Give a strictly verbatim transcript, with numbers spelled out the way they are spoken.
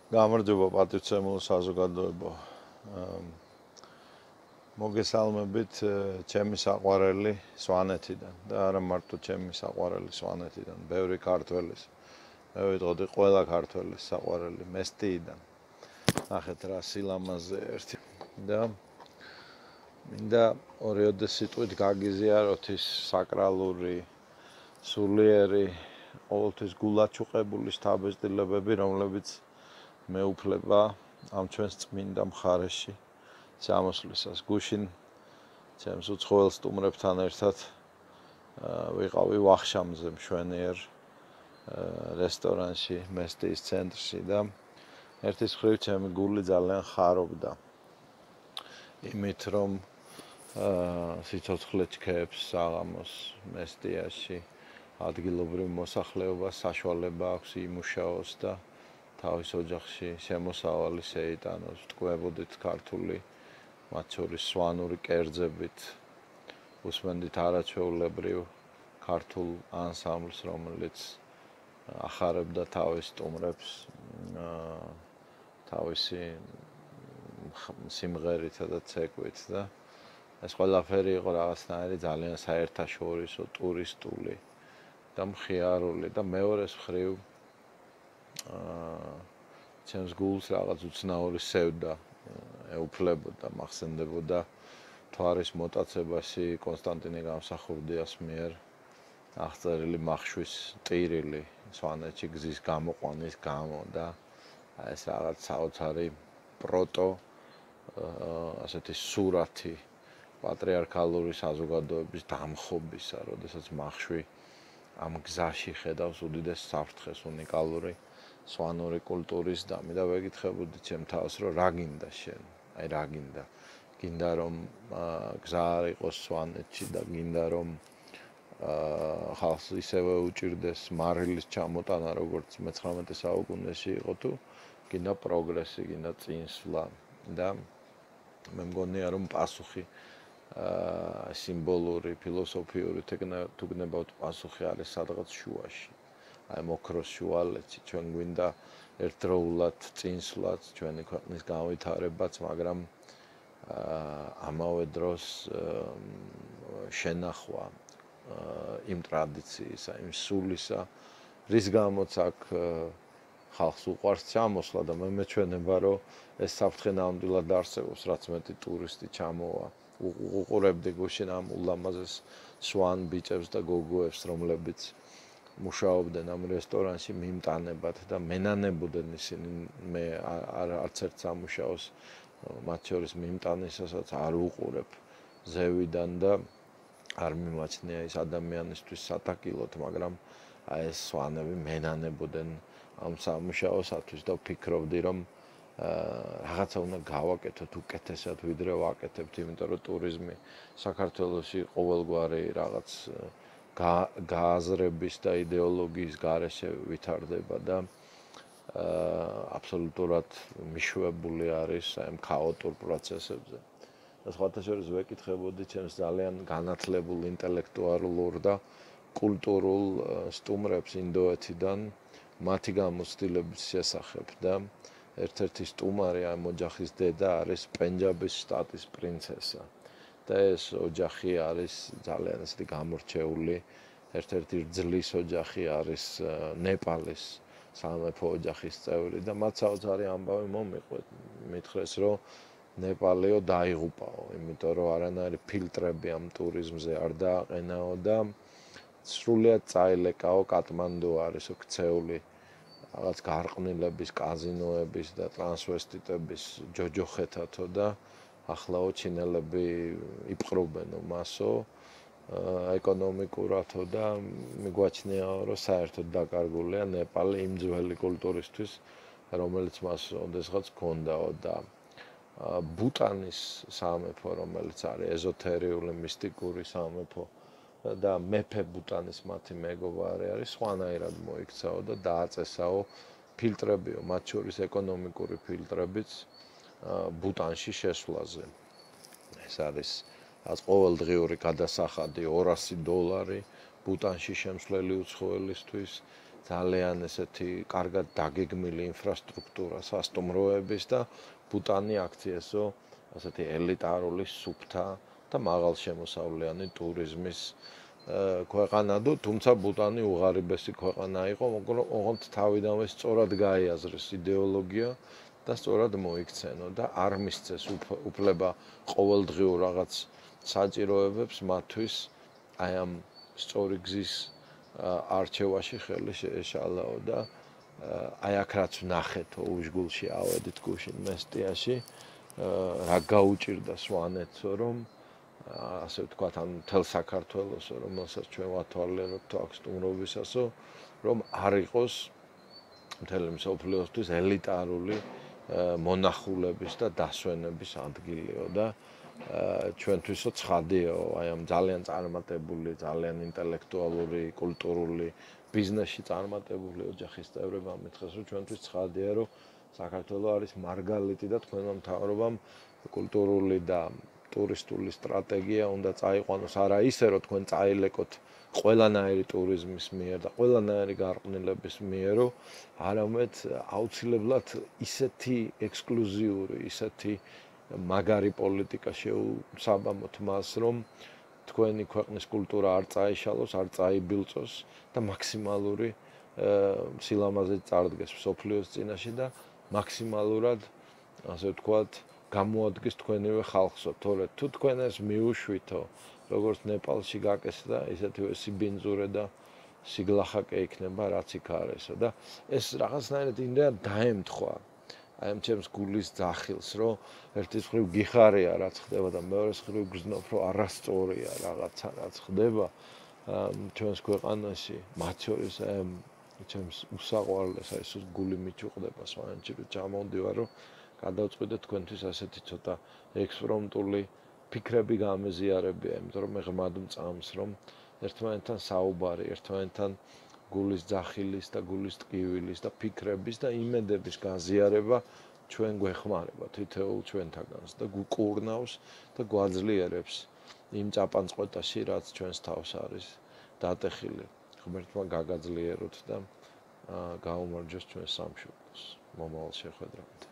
გამარჯობა პატრიცემულ საზოგადოებო. მოგესალმებით ჩემი საყვარელი სვანეთიდან და არა მარტო ჩემი საყვარელი სვანეთიდან, ბევრი ქართველის. მე ვიტყოდი ყველა ქართველის საყვარელი მესტიიდან. ნახეთ რა სილამაზე ერთი და მინდა ორიოდე სიტყვით გაგიზიაროთ ის საკრალური, სულიერი, ყოველთვის გულაჩუყებული შთაბეჭდილებები, რომლებიც მეუფლება ამ ჩვენს წმინდა მხარეში ჩამოსვლისას. გუშინ ჩემს უცხოელ სტუმრებთან ერთად ვიყავი ვახშამზე მშვენიერ რესტორანში, მესტიის ცენტრში და ერთის მხრივ ჩემი გული ძალიან ხარობდა. იმით რომ სიცოცხლე ჩქეებს საღამოს მესტიაში ადგილობრივ მოსახლეობას საშუალება აქვს იმუშაოს და თავის ოჯახში შემოსავალი შეიტანოს. ვტყვევოდით ქართული, მათ შორის სვანური კერძებით, უსმენდით არაჩვეულებრივ ქართულ ანსამბლს, რომელიც ახარებდა თავის სტუმრებს თავისი სიმღერითა და ცეკვით და ეს ყველაფერი იყო რაღაცნაირი ძალიან საერთაშორისო, ტურისტული და მხიარული და მეორეს მხრივ ჩემს გულს რაღაც უცნაური სევდა ეუფლებოდა, მახსენდებოდა თვარის მოტაცებაში კონსტანტინე გამსახურდიას მიერ აღწერილი მახშვის ტირილი სვანეთში გზის გამოყვანის გამო და ეს რაღაც საოცარი პროტო ასეთი სურათი პატრიარქალური საზოგადოების დამხობისა, როდესაც მახშვი ამ გზაში ხედავს უდიდეს საფრთხეს, უნიკალური სვანური კულტურის დამი და ვეკითხებოდი ჩემ თავს, რომ რა გინდა შენ? აი რა გინდა? გინდა რომ გზა არ იყოს სვანეთში და გინდა რომ ხალხს ისევე უჭირდეს მარილის ჩამოტანა, როგორც მეცხრამეტე საუკუნეში იყო თუ გინდა პროგრესი, გინდა წინსვლა და მე მგონია რომ პასუხი სიმბოლური, ფილოსოფიური თუ გნებავთ პასუხი არის სადღაც შუაში. აი მოქროს შუალედში ჩვენ გვინდა ერთდროულად წინსვლაც, ჩვენი ქვეყნის განვითარებაც, მაგრამ ამავე დროს შენახვა იმ ტრადიციისა, იმ სულისა, რის გამოც აქ ხალხს უყვარს ჩამოსვლა და მე მეჩვენება, რომ ეს საფრთხე ნამდვილად არსებობს, რაც მეტი ტურისტი ჩამოვა. უყურებდი გუშინ ამ ულამაზეს სვან ბიჭებს და გოგოებს, რომლებიც მუშაობდნენ ამ რესტორანში მიმტანებად და მენანებოდნენ ისინი მე არც ერთ სამუშაოს მათ შორის მიმტანისასაც არ უყურებ ზევიდან და არ მიმაჩნია ის ადამიანისთვის სათაკილოდ, მაგრამ აი ეს სვანები მენანებოდნენ ამ სამუშაოსათვის და ვფიქრობდი რომ რაღაცა უნდა გავაკეთოთ უკეთესად ვიდრე ვაკეთებთ, იმიტომ რომ ტურიზმი საქართველოში ყოველგვარი რაღაც გააზრების და იდეოლოგიის გარეშე ვითარდება და აბსოლუტურად მიშვებული არის ამ ქაოტურ პროცესებზე. და სხვათა შორის ვეკითხებოდი ჩემს ძალიან განათლებულ ინტელექტუალურ და კულტურულ სტუმრებს ინდოეთიდან მათი გამოცდილების შესახებ და ერთ-ერთი სტუმარი ამ ოჯახის დედა არის პენჯაბის შტატის პრინცესა. და ეს ოჯახი არის ძალიან ისეთი გამორჩეული, ერთ-ერთი რძლის ოჯახი არის ნეპალის სამეფო ოჯახის წევრი და მათ საოცარი ამბავი მომიყვეთ. მითხრეს, რომ ნეპალიო დაიღუპაო, იმიტომ რომ არანაირი ფილტრები ამ ტურიზმზე არ დააყენაო და სრულიად წაილეკაო კატმანდუ არის ქცეული რაღაც გარყვნილების, კაზინოების და ტრანსვესტიტების ჯოჯოხეთათო და ახლაო ჩინელები იპყრობენო მასო ეკონომიკურათო და მიგვაჩნიაო, რომ საერთოდ დაკარგულია ნეპალი იმ ძველი კულტურისთვის, რომელიც მას ოდესღაც ჰქონდაო და ბუტანის სამეფო, რომელიც არის ეზოთერიული, მისტიკური სამეფო და მეფე ბუტანის მათი მეგობარი არის, სხვანაირად მოიქცაო და დააწესაო ფილტრებიო, მათ შორის ეკონომიკური ფილტრებიც ბუტანში შესვლაზე. ეს არის ყოველდღიური გადასახადი ორასი დოლარი ბუტანში შემსვლელი უცხოელისთვის ძალიან ესეთი კარგად დაგეგმილი ინფრასტრუქტურა სასტუმროების და ბუტანი აქციესო ასეთი ელიტარული სუფთა და მაღალშემოსავლიანი ტურიზმის ქვეყანა და თუმცა ბუტანი უღარიბესი ქვეყანა იყო, მაგრამ ოღონდ თავიდანვე სწორად გაიაზრეს იდეოლოგია და სწორად მოიქცენო და არ მისცეს უფლება ყოველდღიურ რაღაც საჭიროებებს მათთვის აი ამ სწორი გზის არჩევაში ხელი შეეშალაო და აი აქ რაც ვნახეთო უშგულში ავედით გუშინ მესტიაში რა გაუჭირდა სვანეთსო რომ ასე ვთქვათ ან მთელ საქართველოსო რომელსაც ჩვენ ვათვალიერებთ აქ სტუმრობისასო რომ არ იყოს მთელი მსოფლიოსთვის ელიტარული მონახულების და დასვენების ადგილიო და ჩვენთვისო ცხადიაო აი ამ ძალიან წარმატებული, ძალიან ინტელექტუალური, კულტურული ბიზნესში წარმატებული ოჯახის წევრებმა მითხრეს, რომ ჩვენთვის ცხადია, რომ საქართველოს არის მარგალიტი და თქვენმა მთავრობამ კულტურული და ტურისტული სტრატეგია უნდა წაიყვანოს არა ისე, რომ თქვენ წაილეკოთ ყველანაირი ტურიზმის მიერ და ყველანაირი გარყვნილების მიერ, არამედ აუცილებლად ისეთი ექსკლუზიური, ისეთი მაგარი პოლიტიკა შეუსაბამოთ მას, რომ თქვენი ქვეყნის კულტურა არ წაიშალოს, არ წაიბილწოს და მაქსიმალური სილამაზით წარდგეს მსოფლიოს წინაშე და მაქსიმალურად, ასე ვთქვათ, გამოადგეს თქვენივე ხალხსო, თორე თუ თქვენ ეს მიუშვითო, როგორც ნეპალში გაკეთდა, ისეთივე სიბინძურე და სიგლახაკე იქნება, რაც იქ არისო და ეს რაღაცნაირად იმდენად დაემთხვა აი ამ ჩემს გულის ძახილს, რომ ერთის მხრივ გიხარია რაც ხდება და მეორეს მხრივ გრძნობ, რომ არასწორია რაღაცა რაც ხდება ჩვენს ქვეყანაში, მათ შორის აი ამ ჩემს უსაყვარლეს აი ეს გული მიჩუყდება სვანეთში რომ ჩამოვდივარ, რომ გადავწყვიტე თქვენთვის ასეთი ცოტა ექსპრომტული ფიქრები გამეზიარებია, იმიტომ რომ მე ღრმად მწამს, რომ ერთმანეთთან საუბარი, ერთმანეთთან გულის ძახილის და გულის ტკივილის და ფიქრების და იმედების გაზიარება ჩვენ გვეხმარება თითოეულ ჩვენთაგანს და გვკურნავს და გვაძლიერებს იმ წაპანწყვეტაში, რაც ჩვენს თავს არის დატეხილი. ღმერთმა გაგაძლიეროთ და გაუმარჯოს ჩვენს სამშობლოს. მომავალ შეხვედრამდე.